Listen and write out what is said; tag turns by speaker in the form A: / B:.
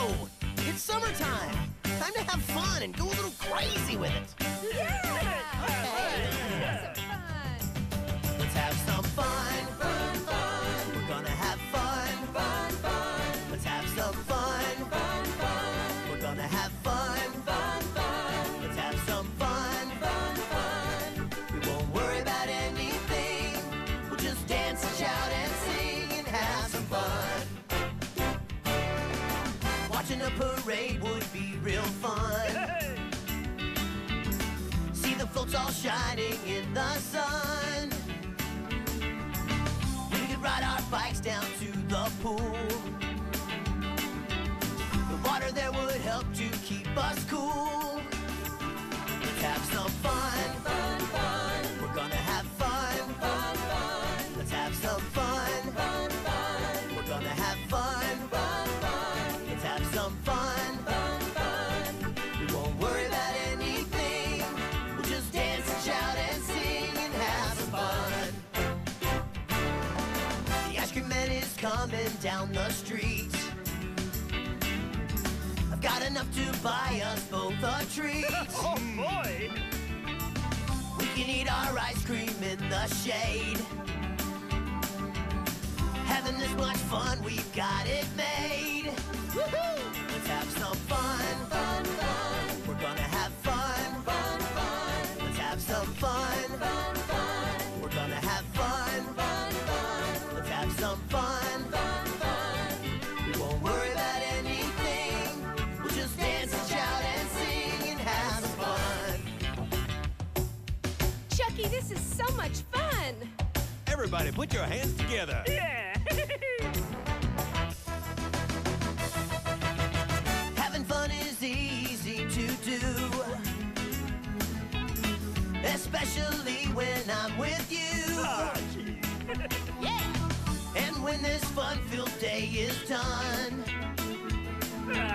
A: Whoa! It's summertime. Time to have fun and go a little crazy with it. Let's have some fun, fun, fun. We're gonna have fun, fun, fun. Let's have some fun, fun, fun. We're gonna have fun, fun, fun. Let's have some fun, fun, fun. We won't worry about anything. We'll just dance and shout and sing and have some fun. Watching a parade would be real fun. See the floats all shining in the sun. Ride our bikes down to the pool. The water there would help to keep us cool. Let's have some fun, fun, fun. We're gonna have fun, fun, fun. Let's have some fun, fun, fun. We're gonna have fun, fun, fun. Let's have some fun, fun, fun. We won't worry about anything. We'll just dance and shout and sing and have some fun. Man is coming down the street. I've got enough to buy us both a treat.
B: Oh boy!
A: We can eat our ice cream in the shade. Having this much fun, we've got it made. Woohoo! Let's have some fun, fun, fun. We're gonna have fun, fun, fun. Let's have some fun, fun, fun. We're gonna have fun, fun, fun. Let's have some fun, fun, fun. We won't worry about anything. We'll just dance and shout and sing and have some fun.
C: Chucky, this is so much fun.
B: Everybody put your hands together.
D: Yeah!
A: Having fun is easy to do, especially when I'm with you.
D: Oh, gee.
A: Yeah! And when this fun-filled day is done,